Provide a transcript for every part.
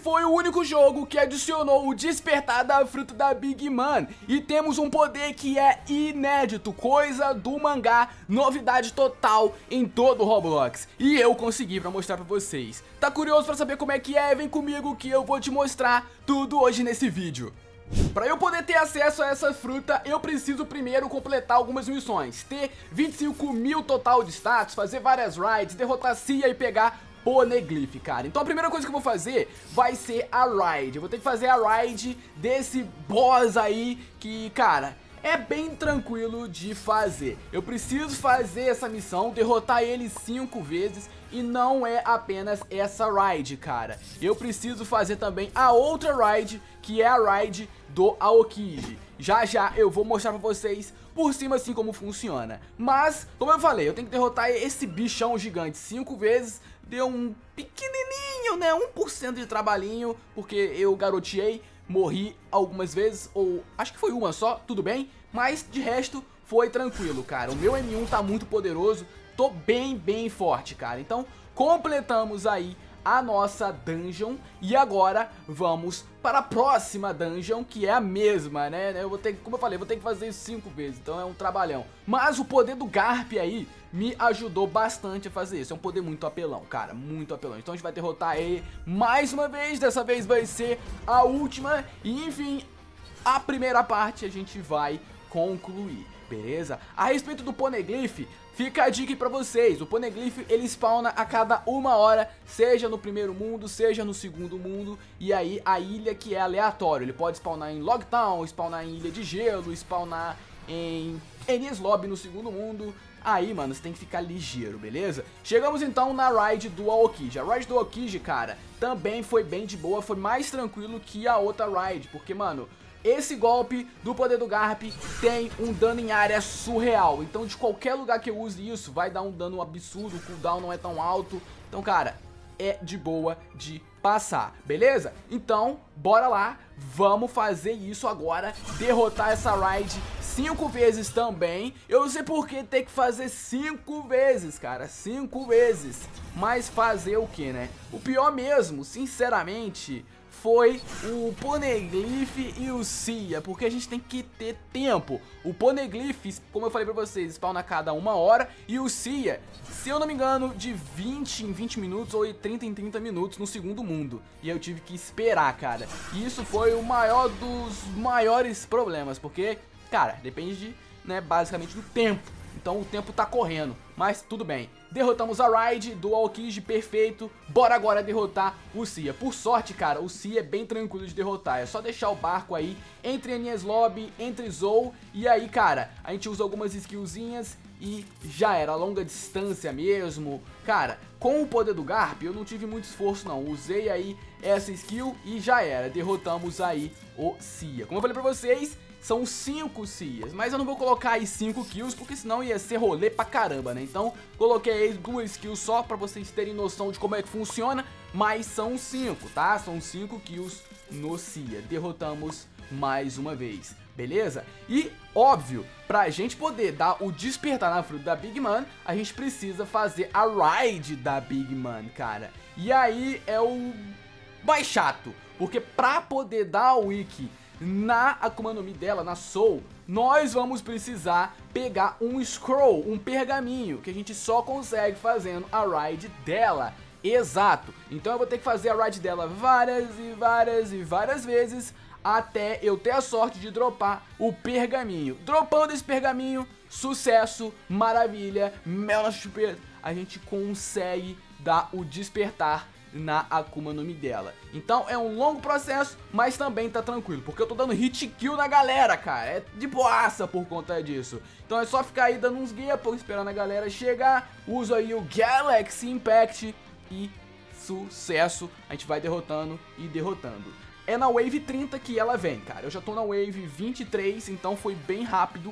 foi o único jogo que adicionou o despertar da fruta da Big Man. E temos um poder que é inédito, coisa do mangá, novidade total em todo o Roblox. E eu consegui pra mostrar pra vocês. Tá curioso pra saber como é que é? Vem comigo que eu vou te mostrar tudo hoje nesse vídeo. Para eu poder ter acesso a essa fruta, eu preciso primeiro completar algumas missões. Ter 25 mil total de status, fazer várias raids, derrotar Cia e pegar Poneglyph, cara. Então a primeira coisa que eu vou fazer vai ser a raid. Eu vou ter que fazer a raid desse boss aí que, cara, é bem tranquilo de fazer. Eu preciso fazer essa missão, derrotar ele 5 vezes. E não é apenas essa raid, cara. Eu preciso fazer também a outra raid, que é a raid do Aokiji. Já já eu vou mostrar pra vocês por cima assim como funciona. Mas, como eu falei, eu tenho que derrotar esse bichão gigante 5 vezes. Deu um pequenininho, né, 1% de trabalhinho, porque eu garoteei, morri algumas vezes, ou acho que foi uma só, tudo bem. Mas de resto foi tranquilo, cara. O meu M1 tá muito poderoso. Tô bem forte, cara. Então, completamos aí a nossa dungeon. E agora, vamos para a próxima dungeon, que é a mesma, né? Eu vou ter, como eu falei, vou ter que fazer isso 5 vezes. Então é um trabalhão. Mas o poder do Garp aí me ajudou bastante a fazer isso. É um poder muito apelão, cara. Muito apelão. Então a gente vai derrotar ele mais uma vez. Dessa vez vai ser a última. E, enfim, a primeira parte a gente vai concluir. Beleza? A respeito do Poneglyph, fica a dica aí pra vocês. O Poneglyph, ele spawna a cada 1 hora, seja no primeiro mundo, seja no segundo mundo. E aí a ilha que é aleatório. Ele pode spawnar em Logtown, spawnar em Ilha de Gelo, spawnar em Enies Lobby no segundo mundo. Aí, mano, você tem que ficar ligeiro, beleza? Chegamos então na raid do Aokiji. A raid do Aokiji, cara, também foi bem de boa, foi mais tranquilo que a outra raid. Porque, mano, esse golpe do poder do Garp tem um dano em área surreal. Então de qualquer lugar que eu use isso vai dar um dano absurdo, o cooldown não é tão alto. Então, cara, é de boa de passar, beleza? Então, bora lá, vamos fazer isso agora. Derrotar essa raid 5 vezes também. Eu não sei por que ter que fazer 5 vezes, cara, 5 vezes. Mas fazer o que, né? O pior mesmo, sinceramente, foi o Poneglyph e o Cia, porque a gente tem que ter tempo. O Poneglyph, como eu falei pra vocês, spawna a cada 1 hora, e o Cia, se eu não me engano, de 20 em 20 minutos ou 30 em 30 minutos no segundo mundo. E eu tive que esperar, cara. E isso foi o maior dos maiores problemas, porque, cara, depende de, né, basicamente do tempo. Então o tempo tá correndo, mas tudo bem. Derrotamos a raid do Aokiji, perfeito. Bora agora derrotar o Cia. Por sorte, cara, o Cia é bem tranquilo de derrotar. É só deixar o barco aí entre Enies Lobby, entre Zou. E aí, cara, a gente usa algumas skillzinhas e já era, longa distância mesmo. Cara, com o poder do Garp eu não tive muito esforço não. Usei aí essa skill e já era. Derrotamos aí o Cia. Como eu falei pra vocês, são 5 Cias, mas eu não vou colocar aí 5 kills, porque senão ia ser rolê pra caramba, né? Então, coloquei aí 2 kills só pra vocês terem noção de como é que funciona, mas são 5, tá? São 5 kills no Cia. Derrotamos mais uma vez, beleza? E, óbvio, pra gente poder dar o despertar na fruta da Big Man, a gente precisa fazer a raid da Big Man, cara. E aí é o mais chato, porque pra poder dar o wiki na Akuma no Mi dela, na Soul, nós vamos precisar pegar um scroll, um pergaminho, que a gente só consegue fazendo a raid dela. Exato. Então eu vou ter que fazer a raid dela várias vezes até eu ter a sorte de dropar o pergaminho. Dropando esse pergaminho, sucesso, maravilha, mel na chupeta, a gente consegue dar o despertar na Akuma no Mi dela. Então é um longo processo, mas também tá tranquilo, porque eu tô dando hit kill na galera, cara. É de boaça por conta disso. Então é só ficar aí dando uns guia, esperando a galera chegar. Uso aí o Galaxy Impact e sucesso. A gente vai derrotando e derrotando. É na Wave 30 que ela vem, cara. Eu já tô na Wave 23, então foi bem rápido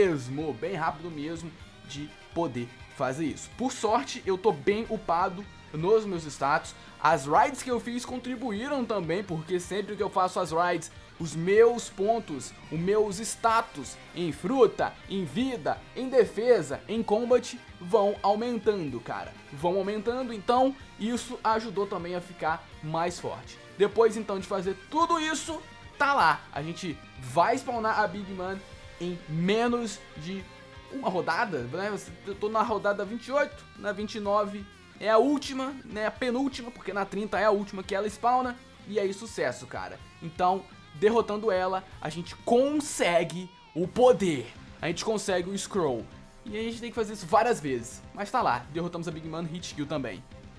mesmo de poder fazer isso. Por sorte, eu tô bem upado. nos meus status. As raids que eu fiz contribuíram também, porque sempre que eu faço as raids, os meus pontos, os meus status em fruta, em vida, em defesa, em combat vão aumentando, cara. Vão aumentando, então isso ajudou também a ficar mais forte. Depois então de fazer tudo isso, tá lá. A gente vai spawnar a Big Man em menos de uma rodada, né? Eu tô na rodada 28, na 29 é a última, né? A penúltima, porque na 30 é a última que ela spawna. E aí sucesso, cara. Então, derrotando ela, a gente consegue o poder. A gente consegue o scroll. E a gente tem que fazer isso várias vezes. Mas tá lá, derrotamos a Big Man, hit kill também.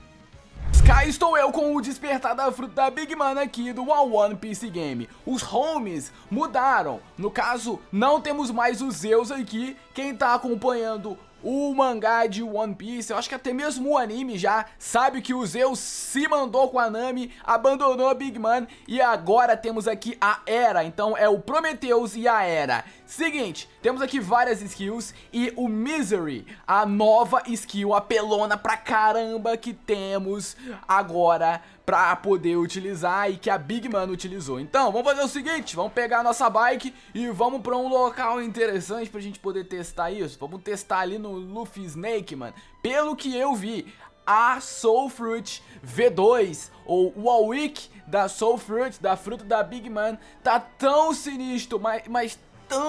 Cá estou eu com o despertar da fruta da Big Man aqui do One Piece Game. Os homes mudaram. No caso, não temos mais os Zeus aqui. Quem tá acompanhando o mangá de One Piece, eu acho que até mesmo o anime já sabe que o Zeus se mandou com a Nami, abandonou a Big Man e agora temos aqui a Hera. Então é o Prometheus e a Hera. Seguinte, temos aqui várias skills e o Misery, a nova skill apelona pra caramba que temos agora pra poder utilizar e que a Big Man utilizou. Então, vamos fazer o seguinte, vamos pegar a nossa bike e vamos pra um local interessante pra gente poder testar isso. Vamos testar ali no Luffy Snake, mano. Pelo que eu vi, a Soul Fruit V2, ou o Awake da Soul Fruit, da fruta da Big Man, tá tão sinistro, mas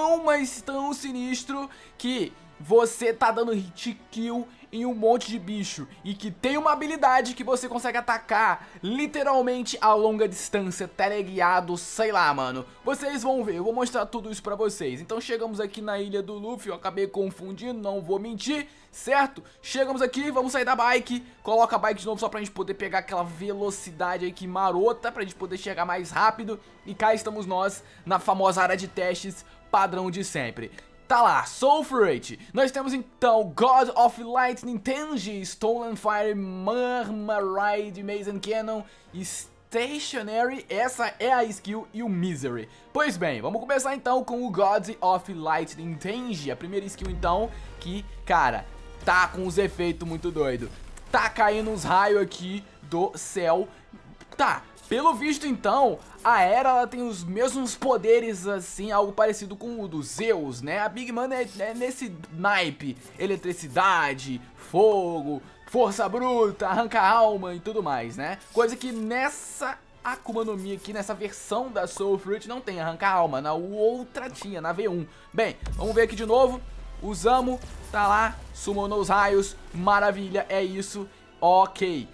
tão sinistro que você tá dando hit kill em um monte de bicho e que tem uma habilidade que você consegue atacar literalmente a longa distância, teleguiado, sei lá, mano. Vocês vão ver, eu vou mostrar tudo isso pra vocês. Então chegamos aqui na ilha do Luffy, eu acabei confundindo, não vou mentir, certo? Chegamos aqui, vamos sair da bike, coloca a bike de novo só pra gente poder pegar aquela velocidade aqui marota, pra gente poder chegar mais rápido. E cá estamos nós na famosa área de testes, padrão de sempre. Tá lá, Soul Fruit. Nós temos então God of Lightning, Tenji, Stolen Fire, Marmaride, Mason Cannon, Stationary, essa é a skill, e o Misery. Pois bem, vamos começar então com o God of Lightning, Tenji, a primeira skill então, que, cara, tá com os efeitos muito doido. Tá caindo uns raios aqui do céu. Tá, pelo visto então, a Hera ela tem os mesmos poderes assim, algo parecido com o dos Zeus, né? A Big Man é nesse naipe, eletricidade, fogo, força bruta, arranca alma e tudo mais, né? Coisa que nessa Akuma no Mi aqui, nessa versão da Soul Fruit não tem arranca alma, na outra tinha, na V1. Bem, vamos ver aqui de novo, usamos, tá lá, summonou os raios, maravilha, é isso, ok.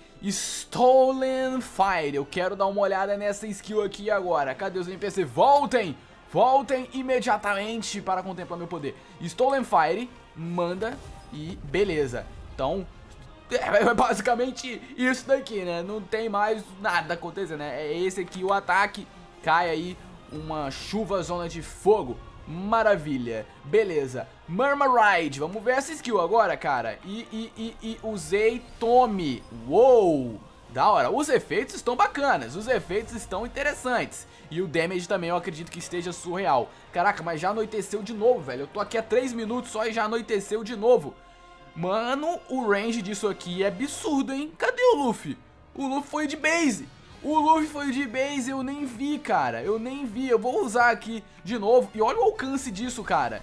Stolen Fire, eu quero dar uma olhada nessa skill aqui agora. Cadê os NPC? Voltem! Voltem imediatamente para contemplar meu poder. Stolen Fire, manda e beleza. Então, é basicamente isso daqui, né? Não tem mais nada acontecendo, né? É esse aqui o ataque, cai aí uma chuva zona de fogo. Maravilha, beleza. Marmaride, vamos ver essa skill agora, cara. E usei Tome. Uou, da hora. Os efeitos estão bacanas, os efeitos estão interessantes. E o damage também eu acredito que esteja surreal. Caraca, mas já anoiteceu de novo, velho. Eu tô aqui há 3 minutos só e já anoiteceu de novo. Mano, o range disso aqui é absurdo, hein? Cadê o Luffy? O Luffy foi de base. O Luffy foi de base, eu nem vi, cara. Eu nem vi, eu vou usar aqui de novo. E olha o alcance disso, cara.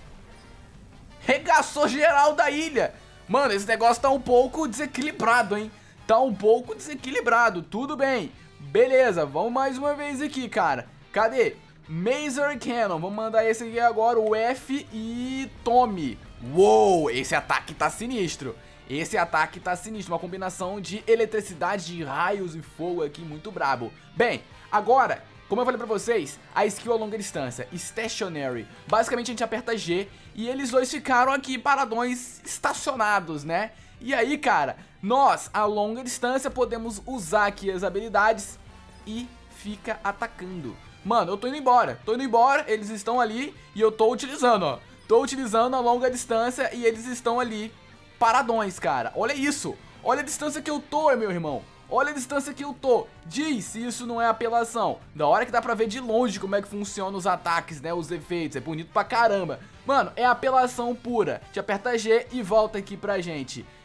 Regaçou geral da ilha. Mano, esse negócio tá um pouco desequilibrado, hein? Tá um pouco desequilibrado, tudo bem. Beleza, vamos mais uma vez aqui, cara. Cadê? Mason Cannon, vamos mandar esse aqui agora, o F e tome. Uou, esse ataque tá sinistro. Esse ataque tá sinistro, uma combinação de eletricidade, de raios e fogo aqui, muito brabo. Bem, agora, como eu falei pra vocês, a skill a longa distância, Stationary. Basicamente a gente aperta G e eles dois ficaram aqui paradões estacionados, né? E aí, cara, nós a longa distância podemos usar aqui as habilidades e fica atacando. Mano, eu tô indo embora, eles estão ali e eu tô utilizando, ó. Tô utilizando a longa distância e eles estão ali paradões, cara. Olha isso. Olha a distância que eu tô, meu irmão. Olha a distância que eu tô. Diz se isso não é apelação. Da hora que dá pra ver de longe como é que funciona os ataques, né? Os efeitos. É bonito pra caramba. Mano, é apelação pura. Te aperta G e volta aqui pra gente.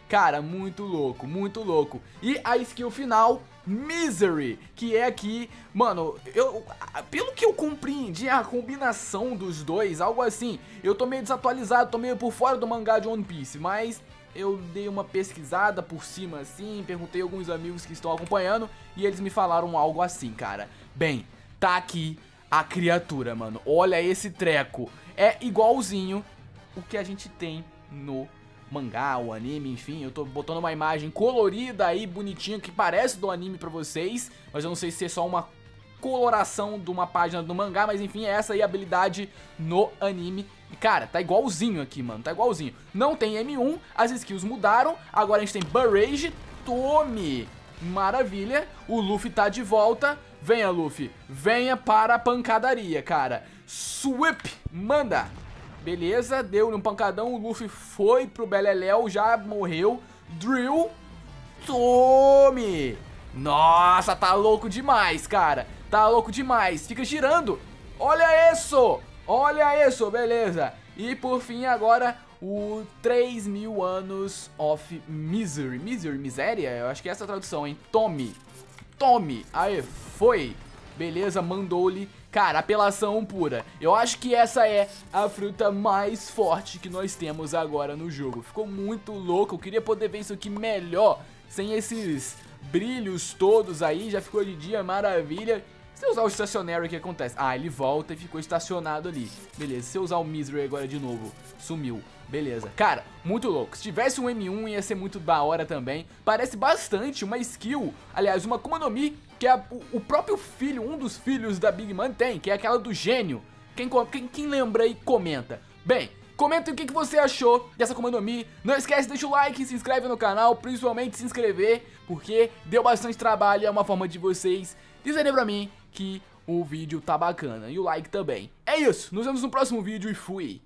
Cara, muito louco, muito louco. E a skill final, Misery, que é aqui, mano, pelo que eu compreendi, a combinação dos dois, algo assim, eu tô meio desatualizado, tô meio por fora do mangá de One Piece, mas eu dei uma pesquisada por cima assim, perguntei a alguns amigos que estão acompanhando e eles me falaram algo assim, cara. Bem, tá aqui a criatura, mano, olha esse treco, é igualzinho o que a gente tem no mangá, o anime, enfim, eu tô botando uma imagem colorida aí, bonitinha, que parece do anime pra vocês, mas eu não sei se é só uma coloração de uma página do mangá, mas enfim, é essa aí a habilidade no anime. E cara, tá igualzinho aqui, mano, tá igualzinho. Não tem M1, as skills mudaram, agora a gente tem Barrage, tome, maravilha, o Luffy tá de volta, venha Luffy, venha para a pancadaria, cara, Sweep, manda. Beleza, deu-lhe um pancadão, o Luffy foi pro Beleléu, já morreu. Drill, tome! Nossa, tá louco demais, cara. Tá louco demais, fica girando. Olha isso, beleza. E por fim agora o 3.000 anos of Misery. Miséria? Eu acho que é essa a tradução, hein? Tome, aí, foi. Beleza, mandou-lhe. Cara, apelação pura. Eu acho que essa é a fruta mais forte que nós temos agora no jogo. Ficou muito louco, eu queria poder ver isso aqui melhor, sem esses brilhos todos aí. Já ficou de dia, maravilha. Se eu usar o Stationary, o que acontece? Ah, ele volta e ficou estacionado ali. Beleza, se eu usar o Misery agora de novo, sumiu. Beleza, cara, muito louco. Se tivesse um M1 ia ser muito da hora também. Parece bastante uma skill, aliás, uma Akuma no Mi, que é o próprio filho, um dos filhos da Big Mom tem, que é aquela do gênio. Quem lembra aí, comenta. Bem, comenta o que você achou dessa Akuma no Mi. Não esquece, deixa o like, se inscreve no canal, principalmente se inscrever, porque deu bastante trabalho e é uma forma de vocês dizerem pra mim que o vídeo tá bacana. E o like também. É isso, nos vemos no próximo vídeo e fui!